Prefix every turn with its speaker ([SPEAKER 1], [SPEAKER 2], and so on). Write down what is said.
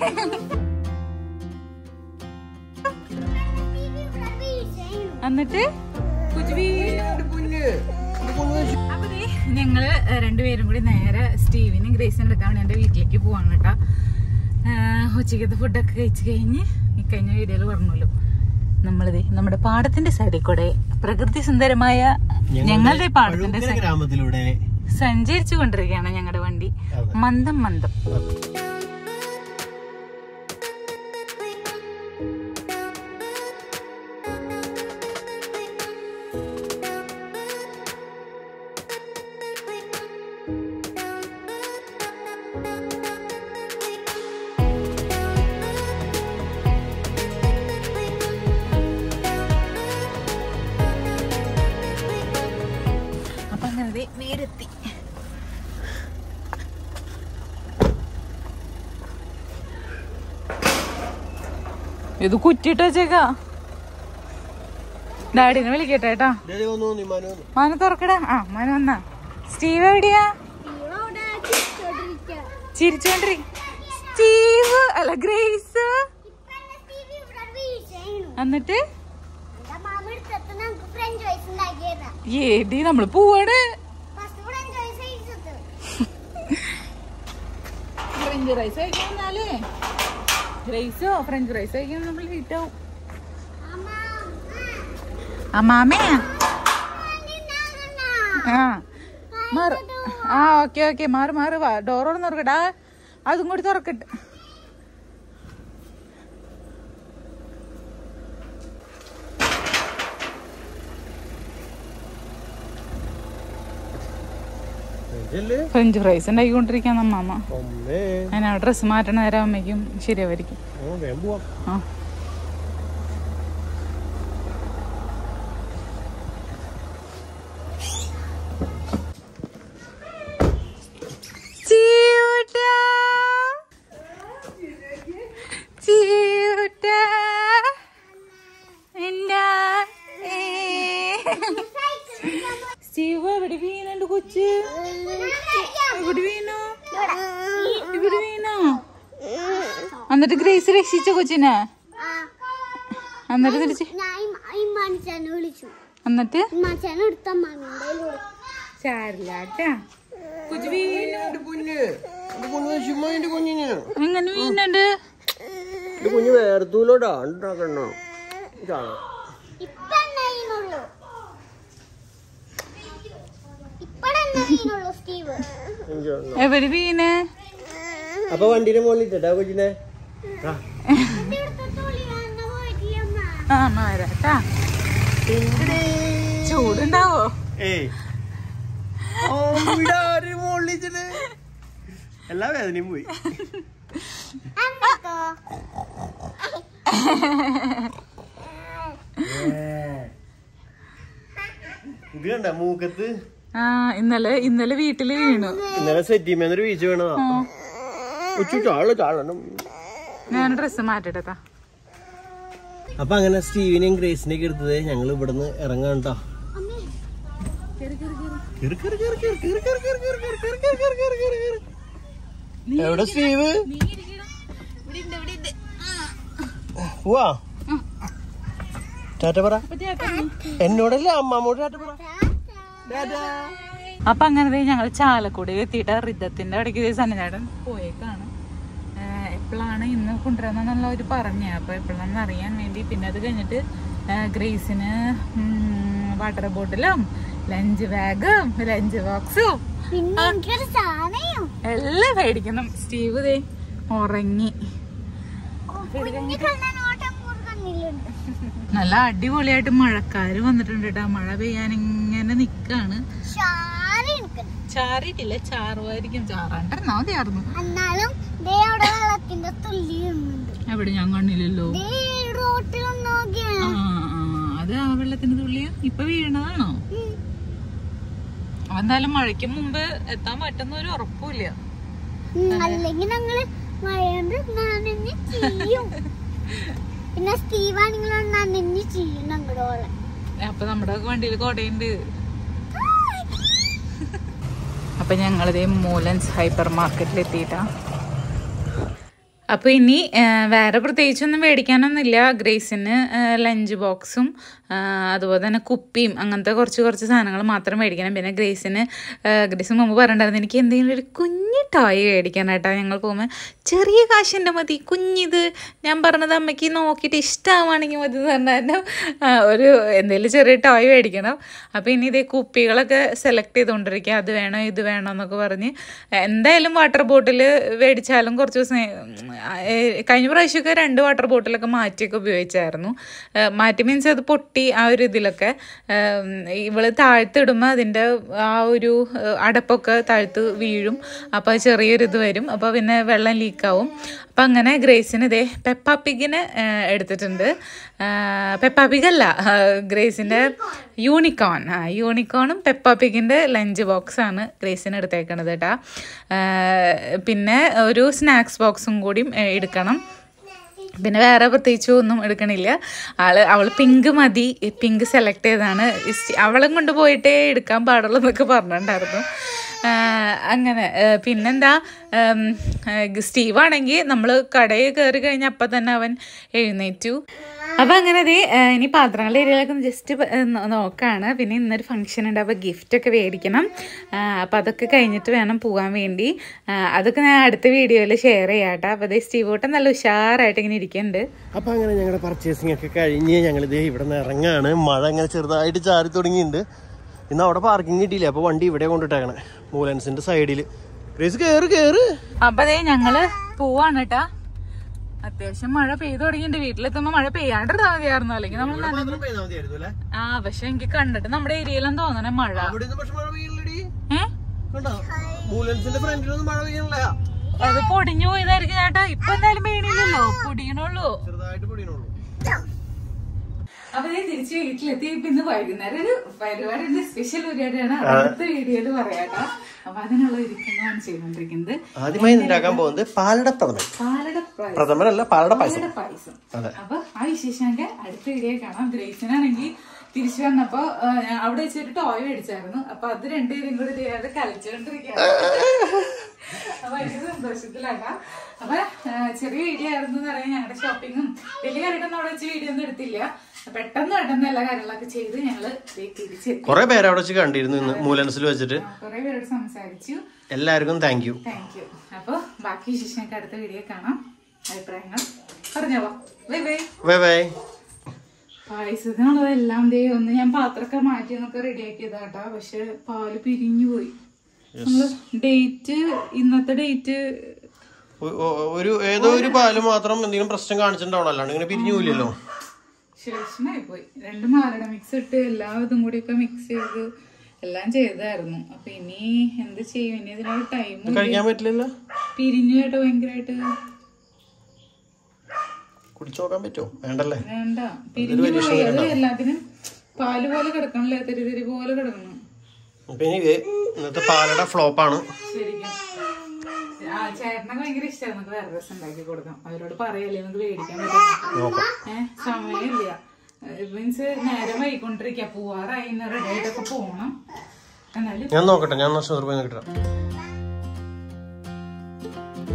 [SPEAKER 1] എന്നിട്ട് അപ്പൊ ഞങ്ങള് രണ്ടുപേരും കൂടി നേരെ സ്റ്റീവിനും ഗ്രേസിനും എടുക്കാൻ വേണ്ടി എന്റെ വീട്ടിലേക്ക് പോവാണ് കേട്ടാ. ഉച്ചക്കത്തെ ഫുഡൊക്കെ കഴിച്ചു കഴിഞ്ഞ് കഴിഞ്ഞ വീഡിയോയിൽ പറഞ്ഞല്ലോ നമ്മളിത് നമ്മുടെ പാടത്തിന്റെ സൈഡിൽ കൂടെ പ്രകൃതി സുന്ദരമായ ഞങ്ങളുടെ പാടത്തിന്റെ ഗ്രാമത്തിലൂടെ സഞ്ചരിച്ചു കൊണ്ടിരിക്കുകയാണ് ഞങ്ങളുടെ വണ്ടി. മന്ദം മന്ദം. വീടെത്തി. ഇത് കുറ്റിട്ട് വെച്ചേക്കാ. ഡാഡിനെ വിളിക്കട്ടെ കേട്ടാ. മനു തുറക്കടാ. ആ മനു വന്നാ. സ്റ്റീവ് എവിടെയാ? ചിരിച്ചോണ്ടിരി. സ്റ്റീവ് അല്ല ഗ്രേസ്. എന്നിട്ട് ഏടി നമ്മള് പോവാണ്. ഫ്രഞ്ച് റൈസ് കഴിക്കാന്നാലേ ഗ്രേസോ ഫ്രഞ്ച് റൈസ് കഴിക്കാൻ നമ്മൾ ലേറ്റ് ആവും. അമ്മാമേ ആ ഓക്കെ ഓക്കെ മാറി മാറി വാ. ഡോറോട് തുറക്കട്ടാ. അതും കൂടി തുറക്കട്ടെ. ഫ്രഞ്ച് ഫ്രൈസ് ഉണ്ടാക്കിക്കൊണ്ടിരിക്കാന്ന് അമ്മാമ്മ. അതിനാ ഡ്രസ് മാറ്റണ നേരം അമ്മയ്ക്കും ശരിയാവായിരിക്കും. ആ സ്റ്റീവ് എവിടെ വീണുണ്ട് കൊച്ച്? ഇവിടെ വീണോ? ഇവിടെ വീണോ? എന്നിട്ട് ഗ്രേസ് രക്ഷിച്ച കൊച്ചിനെ? എന്നിട്ട് തിരിച്ച് എന്നിട്ട് ചാരില്ലാട്ടാ കൊച്ചു വീണു. എങ്ങനെ വീണുണ്ട്?
[SPEAKER 2] കുഞ്ഞ് വേർത്തൂലോട്ടാ.
[SPEAKER 1] എവിടെ വീണ്?
[SPEAKER 2] അപ്പൊ വണ്ടിയുടെ മുകളിലിട്ടാ കൊച്ചിനെ.
[SPEAKER 1] ആ മാറാട്ടാ. ചൂടുണ്ടാവോ?
[SPEAKER 2] എല്ലാ വേദനയും പോയി. ഇത് കണ്ട മൂക്കത്ത്.
[SPEAKER 1] ആ ഇന്നലെ വീട്ടില് വീണു.
[SPEAKER 2] ഇന്നലെ സെറ്റിമേന്നൊരു വീഴ്ച വീണതാ.
[SPEAKER 1] ഞാൻ ഡ്രസ് മാറ്റിട്ടാ.
[SPEAKER 2] അപ്പൊ അങ്ങനെ സ്റ്റീവിനെയും ഗ്രേസിനെയൊക്കെ എടുത്തത് ഞങ്ങൾ ഇവിടുന്ന് ഇറങ്ങാൻ കേട്ടോ. എവിടെ സ്റ്റീവ്? പോവാ. ടാറ്റ പറ. എന്നോടല്ലേ അമ്മാമ്മോട് ടാറ്റ പറ.
[SPEAKER 1] അപ്പൊ അങ്ങനെ ഞങ്ങൾ ചാലക്കുടി എത്തിയിട്ട് റിദ്ധത്തിന്റെ ഇടയ്ക്ക് സന്നചേട്ടൻ പോയേക്കാണ്. എപ്പോഴാണ് ഇന്ന് കൊണ്ടുവരാന്നുള്ള ഒരു പറഞ്ഞേ. അപ്പൊ എപ്പോഴാണെന്ന് അറിയാൻ വേണ്ടി. പിന്നെ അത് കഴിഞ്ഞിട്ട് ഗ്രേസിന് വാട്ടർ ബോട്ടിലും ലഞ്ച് ബാഗും ലഞ്ച് ബോക്സും എല്ലാം മേടിക്കണം. സ്റ്റീവ് ദേ ഉറങ്ങി. നല്ല അടിപൊളിയായിട്ട് മഴക്കാര് വന്നിട്ടുണ്ട് കേട്ടോ. മഴ പെയ്യാൻ ഇങ്ങനെ നിക്കാണ്. ചാറിയിട്ടില്ല, ചാറുമായിരിക്കും. ചാറാണ്ടിരുന്നാ മതിയായിരുന്നു. എവിടെ ഞാൻ കണ്ണില്ലല്ലോ. അത് ആ വെള്ളത്തിന്റെ തുള്ളിയാ ഇപ്പൊ വീണതാണോ? എന്തായാലും മഴയ്ക്ക് മുമ്പ് എത്താൻ പറ്റുന്ന ഒരു ഉറപ്പില്ല.
[SPEAKER 3] അല്ലെങ്കിൽ ഞങ്ങള് മഴയുണ്ട് നനഞ്ഞ് ചെയ്യും. പിന്നെ സ്റ്റീവാണെങ്കിൽ നനഞ്ഞ് ചെയ്യും ഞങ്ങളോളെ.
[SPEAKER 1] അപ്പൊ നമ്മുടെ വണ്ടിയിൽ കൊടയുണ്ട്. അപ്പൊ ഞങ്ങളിതേ മൂലൻസ് ഹൈപ്പർ മാർക്കറ്റിൽ എത്തിയിട്ടാ. അപ്പോൾ ഇനി വേറെ പ്രത്യേകിച്ചൊന്നും മേടിക്കാനൊന്നുമില്ല. ഗ്രേസിന് ലഞ്ച് ബോക്സും അതുപോലെ തന്നെ കുപ്പിയും അങ്ങനത്തെ കുറച്ച് സാധനങ്ങൾ മാത്രം മേടിക്കണം. പിന്നെ ഗ്രേസ് മുമ്പ് പറഞ്ഞിട്ടുണ്ടായിരുന്നു എനിക്ക് എന്തെങ്കിലും ഒരു കുഞ്ഞ് ടോയ് മേടിക്കാനായിട്ടാ. ഞങ്ങൾ പോകുമ്പോൾ ചെറിയ കാശിൻ്റെ മതി, കുഞ്ഞിത് ഞാൻ പറഞ്ഞത് അമ്മയ്ക്ക് നോക്കിയിട്ട് ഇഷ്ടമാണെങ്കിൽ മതി എന്ന് പറഞ്ഞാൽ ഒരു എന്തെങ്കിലും ചെറിയ ടോയ് മേടിക്കണം. അപ്പോൾ ഇനി ഇതേ കുപ്പികളൊക്കെ സെലക്ട് ചെയ്തുകൊണ്ടിരിക്കുക, അത് വേണോ ഇത് വേണോ എന്നൊക്കെ പറഞ്ഞ്. എന്തായാലും വാട്ടർ ബോട്ടിൽ മേടിച്ചാലും കുറച്ച് ദിവസം കഴിഞ്ഞ പ്രാവശ്യമൊക്കെ 2 വാട്ടർ ബോട്ടിലൊക്കെ മാറ്റിയൊക്കെ ഉപയോഗിച്ചായിരുന്നു. മാറ്റി മീൻസ് അത് പൊട്ടി ആ ഒരു ഇതിലൊക്കെ. ഇവള് താഴ്ത്തിടുമ്പോൾ അതിൻ്റെ ആ ഒരു അടപ്പൊക്കെ താഴ്ത്ത് വീഴും, അപ്പോൾ ചെറിയൊരിത് വരും, അപ്പോൾ പിന്നെ വെള്ളം ലീക്കാവും. അപ്പം അങ്ങനെ ഗ്രേസിന് ഇതേ പെപ്പ പിഗിനെ എടുത്തിട്ടുണ്ട്. പെപ്പ പിഗല്ല, ഗ്രേസിൻ്റെ യൂണിക്കോണും പെപ്പ പിഗിൻ്റെ ലഞ്ച് ബോക്സാണ് ഗ്രേസിന് എടുത്തേക്കണത് കേട്ടോ. പിന്നെ ഒരു സ്നാക്സ് ബോക്സും കൂടി എടുക്കണം. പിന്നെ വേറെ പ്രത്യേകിച്ച് ഒന്നും എടുക്കണില്ല. അവൾ പിങ്ക് മതി, പിങ്ക് സെലക്ട് ചെയ്താണ്. അവളും കൊണ്ടുപോയിട്ടേ എടുക്കാൻ പാടുള്ളൂ എന്നൊക്കെ പറഞ്ഞിട്ടുണ്ടായിരുന്നു. അങ്ങനെ പിന്നെന്താ, സ്റ്റീവാണെങ്കിൽ നമ്മൾ കടയിൽ കയറി കഴിഞ്ഞാൽ അപ്പം തന്നെ അവൻ എഴുന്നേറ്റു. അപ്പം അങ്ങനെ ഇനി പാത്രങ്ങളുടെ ഏരിയയിലൊക്കെ ജസ്റ്റ് നോക്കാണ്. പിന്നെ ഇന്നൊരു ഫംഗ്ഷൻ ഉണ്ട്, അപ്പോൾ ഗിഫ്റ്റൊക്കെ മേടിക്കണം. അപ്പം അതൊക്കെ കഴിഞ്ഞിട്ട് വേണം പോകാൻ വേണ്ടി. അതൊക്കെ ഞാൻ അടുത്ത വീഡിയോയിൽ ഷെയർ ചെയ്യാം കേട്ടോ. അപ്പോൾ സ്റ്റീവോട്ടൻ നല്ല ഉഷാറായിട്ട് ഇങ്ങനെ ഇരിക്കുന്നുണ്ട്.
[SPEAKER 2] അപ്പം അങ്ങനെ ഞങ്ങളുടെ പർച്ചേസിംഗ് ഒക്കെ കഴിഞ്ഞ് ഞങ്ങളിതേ ഇവിടെ നിന്ന് ഇറങ്ങാണ്. മഴ ഇങ്ങനെ ചെറുതായിട്ട് ചാരി തുടങ്ങിയിട്ടുണ്ട്. ഇന്ന് അവിടെ പാർക്കിംഗ് കിട്ടിയില്ല, അപ്പോൾ വണ്ടി ഇവിടെ കൊണ്ടിട്ടേക്കണേ, മൂലൻസിന്റെ സൈഡിൽ. കേറ്.
[SPEAKER 1] അപ്പൊ ഞങ്ങള് പോവാണ് കേട്ടാ. അത്യാവശ്യം മഴ പെയ്തു തുടങ്ങിയിട്ടുണ്ട്. വീട്ടിലെത്തുമ്പോ മഴ പെയ്യാണ്ടിരുന്നാ മതിയായിരുന്നു, അല്ലെങ്കിൽ നമ്മൾ പക്ഷെ എനിക്ക് കണ്ടിട്ട് നമ്മുടെ ഏരിയയിലും തോന്നണേ മഴ. അത് പൊടിഞ്ഞു പോയതായിരിക്കും ചേട്ടാ. ഇപ്പൊ എന്തായാലും പെയ്യണില്ലല്ലോ, പൊടിയണുള്ളൂ. അപ്പൊ തിരിച്ച് വീട്ടിലെത്തി. ഇന്ന് വൈകുന്നേരം ഒരു പരിപാടി, സ്പെഷ്യൽ പരിപാടിയാണ്, അടുത്ത വീഡിയോയില് പറയാട്ടോ. അപ്പൊ അതിനുള്ള ഒരുക്കങ്ങളാണ് ചെയ്തോണ്ടിരിക്കുന്നത്.
[SPEAKER 2] ആദ്യമായി ഉണ്ടാക്കാൻ പോകുന്നത് പാലട പ്രഥമനല്ല, പാലട പായസം.
[SPEAKER 1] അപ്പൊ ആ വിശേഷമൊക്കെ അടുത്ത വീഡിയോ കാണാം. ഗ്രേസിനാണെങ്കിൽ തിരിച്ചു വന്നപ്പോ അവിടെ വെച്ചൊരു ടോയ് മേടിച്ചായിരുന്നു. അപ്പൊ അത് രണ്ടുപേരും കൂടി ചെയ്യാതെ കളിച്ചുകൊണ്ടിരിക്കുകയാണ്. അപ്പൊ ഭയങ്കര സന്തോഷത്തിലാക്കാം. അപ്പൊ ചെറിയ വീഡിയോ ആയിരുന്നു എന്ന് പറയാൻ. ഞങ്ങളുടെ ഷോപ്പിങ്ങും വലിയ കാര്യമൊന്നും അവിടെ വെച്ച് വീഡിയോ ഒന്നും എടുത്തില്ല. പെട്ടെന്ന് എല്ലാ കാര്യങ്ങളൊക്കെ ചെയ്ത് ഞങ്ങള് തിരിച്ച്
[SPEAKER 2] കുറെ പേര് അവിടെ വെച്ച് കണ്ടിരുന്നു ഇന്ന് മൂലൻസിൽ വെച്ചിട്ട്.
[SPEAKER 1] കുറെ പേരോട് സംസാരിച്ചു.
[SPEAKER 2] എല്ലാവർക്കും താങ്ക് യു.
[SPEAKER 1] അപ്പൊ ബാക്കി വിശേഷങ്ങൾക്ക് അടുത്ത വീഡിയോ കാണാം. അഭിപ്രായങ്ങൾ പറഞ്ഞോളാം.
[SPEAKER 2] ബൈ.
[SPEAKER 1] പായസത്തിനുള്ളതെല്ലാം ഒന്ന് ഞാൻ പാത്രമൊക്കെ മാറ്റി എന്നൊക്കെ റെഡിയാക്കിയതാ കേട്ടാ. പക്ഷെ പാല് പിരിഞ്ഞു പോയി. നമ്മള് ഡേറ്റ് ഇന്നത്തെ ഡേറ്റ്
[SPEAKER 2] ഏതോ ഒരു പാല് മാത്രം എന്തെങ്കിലും പ്രശ്നം കാണിച്ചിട്ടുണ്ടാവണം, അല്ലാണ്ട് ഇങ്ങനെ പിരിഞ്ഞു പോയില്ലല്ലോ.
[SPEAKER 1] ശേഷമായി പോയി. 2 മാലട മിക്സ് ഇട്ട് എല്ലാ ഇതും കൂടി ഒക്കെ മിക്സ് ചെയ്ത് എല്ലാം ചെയ്തായിരുന്നു. അപ്പൊ ഇനി എന്ത് ചെയ്യും? ഇനി ഇതിനൊരു ടൈം
[SPEAKER 2] കഴിക്കാൻ പറ്റില്ല.
[SPEAKER 1] പിരിഞ്ഞു കേട്ടോ ഭയങ്കരമായിട്ട്.
[SPEAKER 2] കുടിച്ചു നോക്കാൻ പറ്റുമോ? വേണ്ടല്ലേ,
[SPEAKER 1] വേണ്ട. പിരിഞ്ഞു പോയി. അത് എല്ലാത്തിനും പാല് പോലെ കിടക്കണല്ലേ, തെരി പോലെ കിടക്കണം.
[SPEAKER 2] ഇന്നത്തെ പാലട ഫ്ലോപ്പാണ്
[SPEAKER 1] ശരിക്കും. ചേട്ടനൊക്കെ ഭയങ്കര ഇഷ്ടമാണ്. നമുക്ക് വേറെ രസം ഉണ്ടാക്കി കൊടുക്കാം. അവരോട് പറയല്ലേ നമുക്ക് മേടിക്കാൻ പറ്റും. സമയമില്ല, മീൻസ് നേരം വൈകൊണ്ടിരിക്കുക. പോവാറായി, റെഡി ആയിട്ടൊക്കെ പോണം. എന്നാലും
[SPEAKER 2] ഞാൻ നോക്കട്ടെ, ഞാൻ